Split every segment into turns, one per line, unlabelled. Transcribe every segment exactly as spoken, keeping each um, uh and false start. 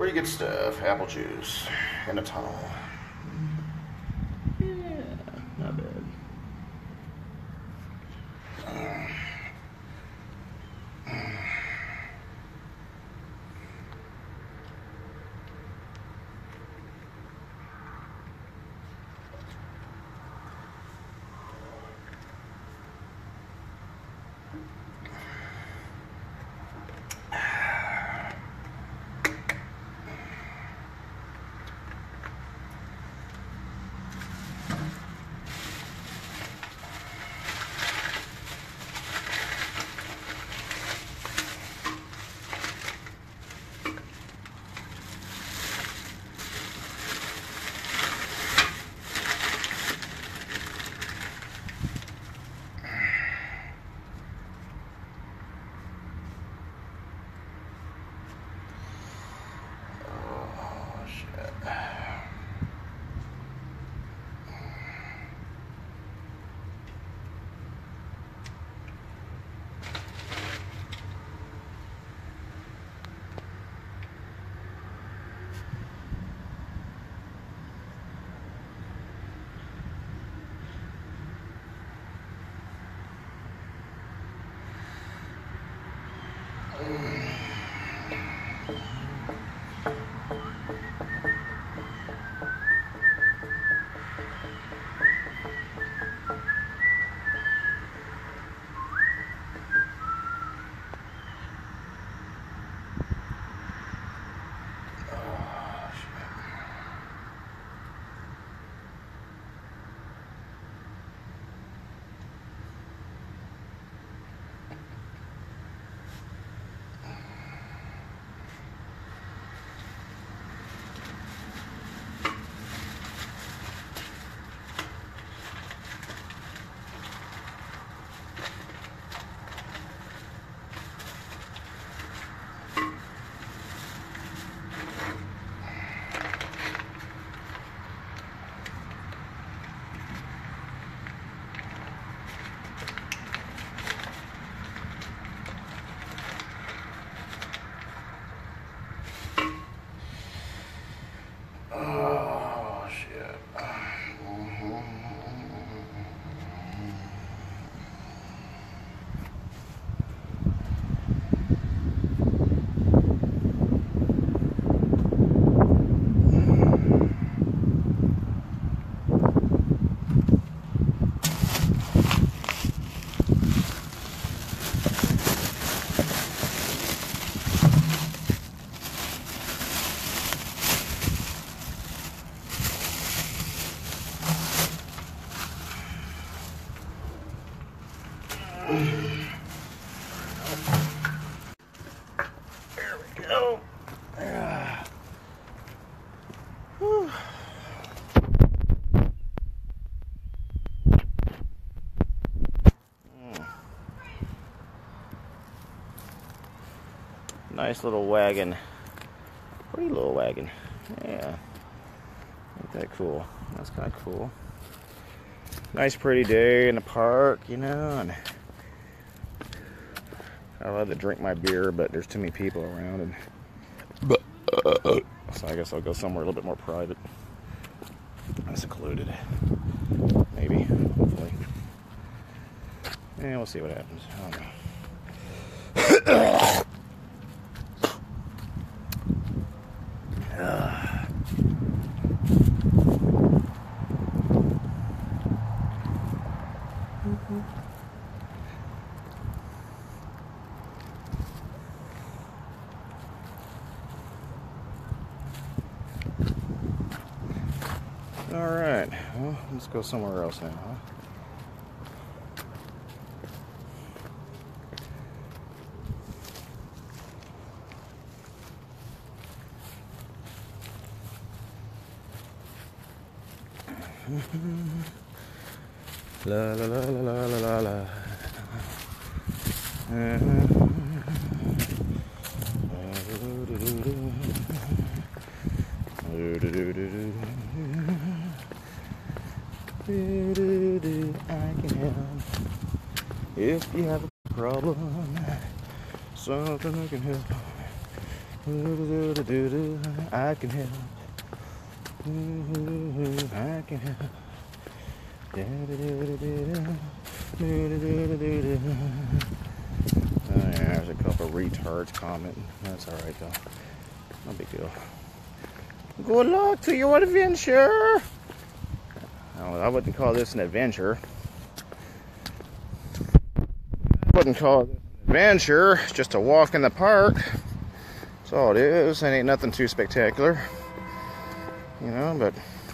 Pretty good stuff. Apple juice in a tunnel.
Yeah, not bad.
There we go. Yeah. Whew. Mm. Nice little wagon. Pretty little wagon. Yeah. Ain't that cool? That's kind of cool. Nice pretty day in the park, you know, and I love to drink my beer, but there's too many people around, and so I guess I'll go somewhere a little bit more private and secluded. Maybe, hopefully. And we'll see what happens. I don't know. All right, well, let's go somewhere else now, huh? La la la la la la la. Uh-huh. I can help if you have a problem, something I can help. I can help. I can help. Oh, yeah, there's a couple of retards commenting. That's alright though. No big deal. Good luck to your adventure. I wouldn't call this an adventure. I wouldn't call it an adventure. It's just a walk in the park. That's all it is. It ain't nothing too spectacular. You know, but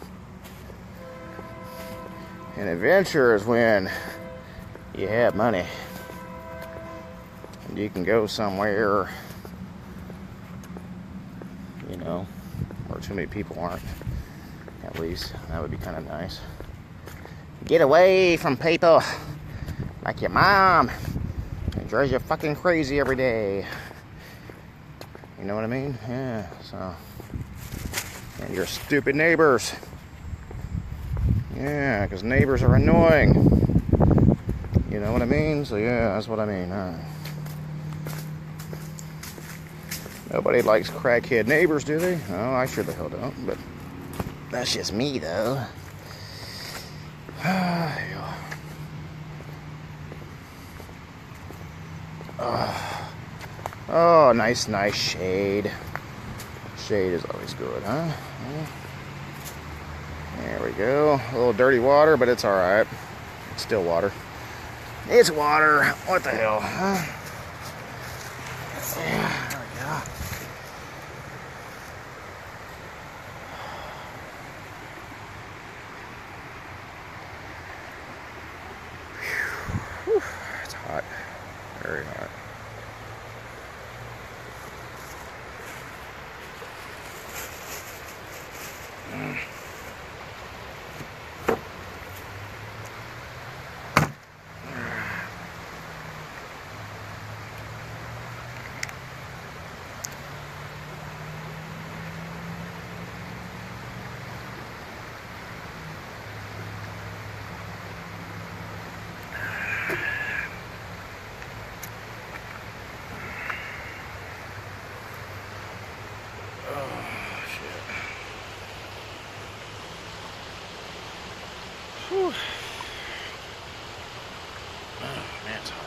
an adventure is when you have money and you can go somewhere, you know, where too many people aren't. At least that would be kind of nice. Get away from people like your mom. It drives you fucking crazy every day. You know what I mean? Yeah. So, and your stupid neighbors. Yeah, because neighbors are annoying. You know what I mean? So yeah, that's what I mean. Huh? Nobody likes crackhead neighbors, do they? Oh, I sure the hell don't. But that's just me, though. Oh, oh, nice, nice shade. Shade is always good, huh? There we go. A little dirty water, but it's alright. It's still water. It's water. What the hell, huh? Yeah, there we go. Whew. It's hot. Very hot. Mm. Whew. Oh, man, it's hot.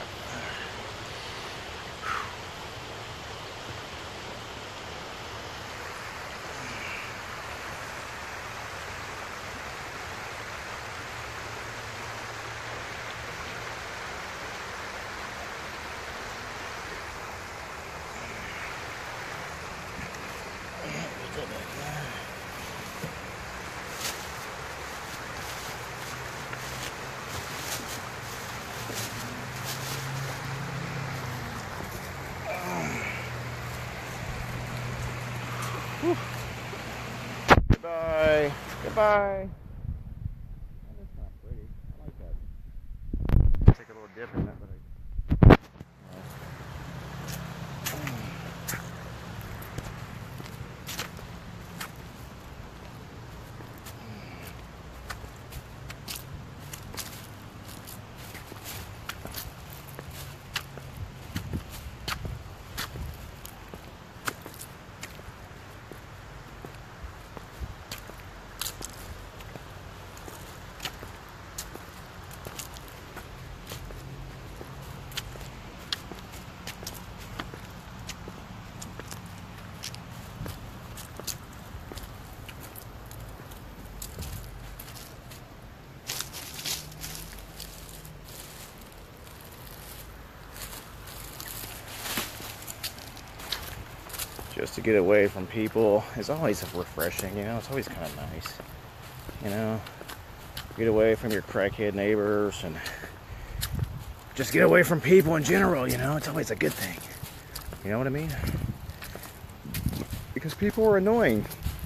Whew. Goodbye. Goodbye. Oh, that's not pretty. I like that. Take a little dip in that, but I. Just to get away from people is always refreshing, you know, it's always kind of nice, you know, get away from your crackhead neighbors and just get away from people in general, you know, it's always a good thing, you know what I mean, because people are annoying,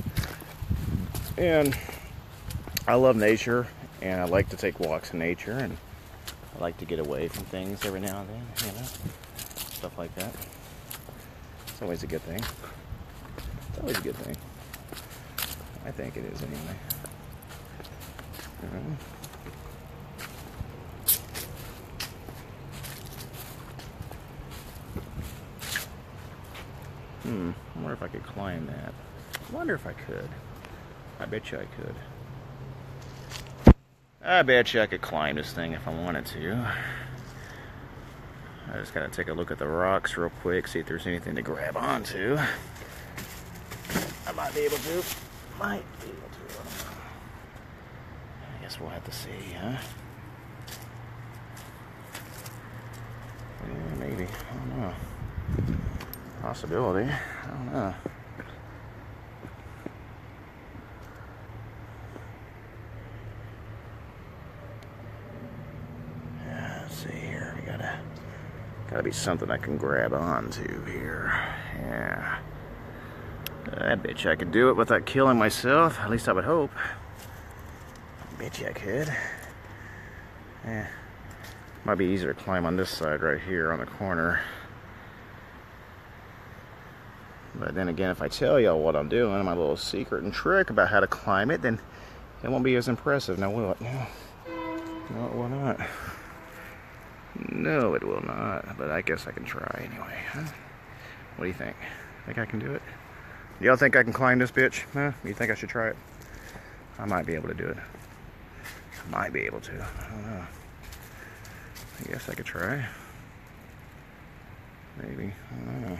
and I love nature, and I like to take walks in nature, and I like to get away from things every now and then, you know, stuff like that. It's always a good thing. It's always a good thing. I think it is anyway. Uh, Hmm, I wonder if I could climb that. I wonder if I could. I bet you I could. I bet you I could climb this thing if I wanted to. I just gotta take a look at the rocks real quick, see if there's anything to grab onto. I might be able to. Might be able to. I don't know. I guess we'll have to see, huh? Yeah, maybe. I don't know. Possibility. I don't know. Yeah, let's see here. We gotta gotta be something I can grab onto here. Yeah. I bet you I could do it without killing myself. At least I would hope. I bet you I could. Yeah. Might be easier to climb on this side right here on the corner. But then again, if I tell y'all what I'm doing, my little secret and trick about how to climb it, then it won't be as impressive. Now will it? No. No, it will not. No, it will not. But I guess I can try anyway. Huh? What do you think? Think I can do it? Y'all think I can climb this bitch? Huh? You think I should try it? I might be able to do it. I might be able to. I don't know. I guess I could try. Maybe. I don't know.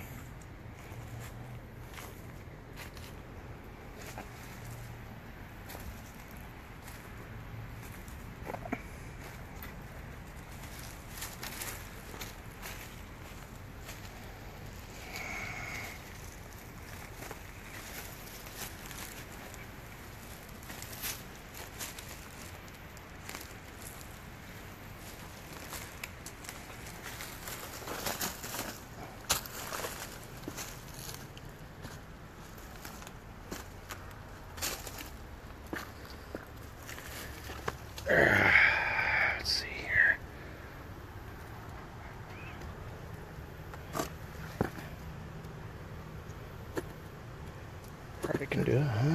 Let's see here. I can do it, huh?